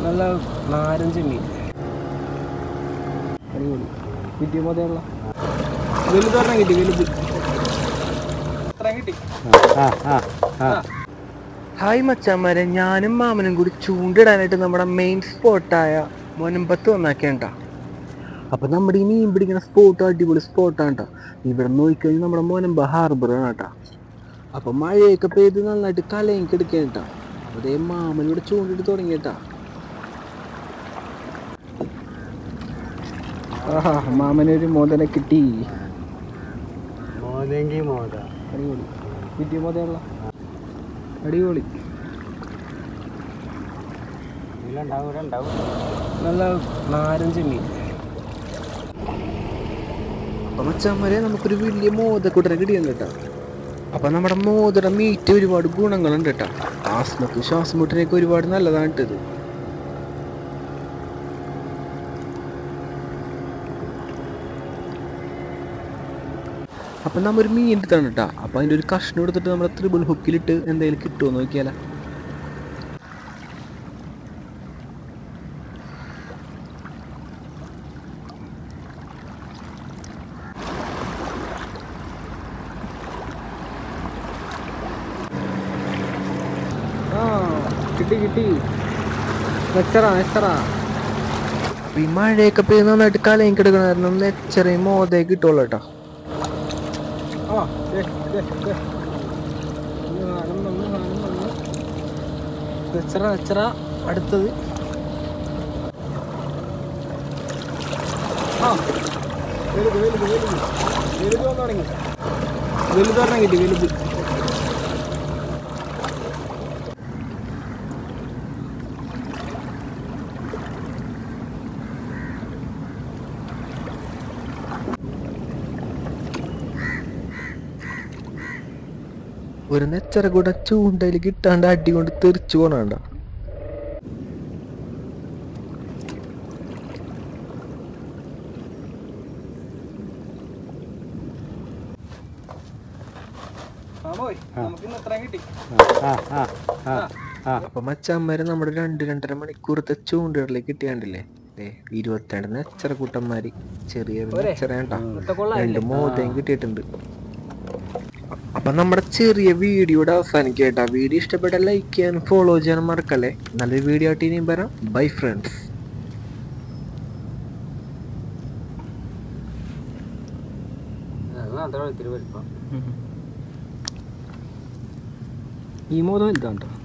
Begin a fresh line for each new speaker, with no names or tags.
നല്ല നാരഞ്ച് മീൻ അടിപൊളി കിട്ടിയ പോലെയുള്ള വലുതൊരെണ്ണം കിട്ടി വലുത് കിട്ടി.
ഹായ് മച്ചാന്മാരെ, ഞാനും മാമനും കൂടി ചൂണ്ടിടാനായിട്ട് നമ്മുടെ മെയിൻ സ്പോട്ടായ മുനമ്പത്ത് വന്നാക്കേണ്ട. അപ്പൊ നമ്മുടെ ഈ മീൻ പിടിക്കുന്ന സ്പോട്ട് അടിപൊളി സ്പോട്ടാണ് കേട്ടോ. ഇവിടെ നോക്കിക്കഴിഞ്ഞാൽ നമ്മുടെ മുനമ്പ ഹാർബറാണ് കേട്ടോ. അപ്പൊ മഴയൊക്കെ പെയ്ത് നന്നായിട്ട് കലയൊക്കെ എടുക്കാൻ കേട്ടോ. അതേ മാമൻ ഇവിടെ ചൂണ്ടിട്ട് തുടങ്ങിയിട്ടാ.
മാമനൊരു മോദന കിട്ടി.
അടിപൊളി
കിട്ടിയ മോദയുള്ള അടിപൊളി നല്ല നാരഞ്ച് മീൻ.
അപ്പൊ മച്ചാന്മാരെ നമുക്കൊരു വലിയ മോദക്കൂട്ടനെ കിട്ടിയുണ്ട് കേട്ടോ. അപ്പൊ നമ്മുടെ മോദയുടെ മീറ്റ് ഒരുപാട് ഗുണങ്ങളുണ്ട് കേട്ടോ. ആസ്മക്ക് ശ്വാസം മുട്ടിനൊക്കെ ഒരുപാട് നല്ലതാണ് ഇട്ടത്. അപ്പം നമ്മൊരു മീൻ എടുത്താണ് കേട്ടോ. അപ്പം അതിൻ്റെ ഒരു കഷ്ണം എടുത്തിട്ട് നമ്മുടെ ത്രിബിൾ ഹുക്കിലിട്ട് എന്തെങ്കിലും കിട്ടുമോ നോക്കിയാലോ.
കിട്ടി കിട്ടി നെച്ചറാ.
അപ്പം ഈ മഴയൊക്കെ പെയ്ത് നന്നായിട്ട് കലയും കിടക്കണമായിരുന്നു. നെച്ചറയും മോദയും കിട്ടുള്ളൂ കേട്ടോ.
നെച്ചറ അടുത്തത്. വലുതൊരെണ്ണം കിട്ടി വലുത്.
ഒരു നെച്ചറ കൂടെ ചൂണ്ടയിൽ കിട്ടാണ്ട് അടി കൊണ്ട് തെറിച്ചു പോണണ്ട. അപ്പൊ മച്ചാന്മാരെ നമ്മുടെ 2-2.5 മണിക്കൂറത്തെ ചൂണ്ടകളിലേക്ക് കിട്ടിയാണ്ടില്ലേ. 22 നെച്ചറ കൂട്ടന്മാര്. ചെറിയൊരു നെച്ചറ കേട്ടോ. 2 മോദയും കിട്ടിയിട്ടുണ്ട്. അപ്പം നമ്മുടെ ചെറിയ വീഡിയോയുടെ അവസാനിക്കുക കേട്ടോ. വീഡിയോ ഇഷ്ടപ്പെട്ട ലൈക്ക് ചെയ്യാനും ഫോളോ ചെയ്യാനും മറക്കല്ലേ. നല്ലൊരു വീഡിയോ ആയിട്ട് ഇനിയും വരാം. Bye friends.
ഈ മോദം വലുതാണ് കേട്ടോ.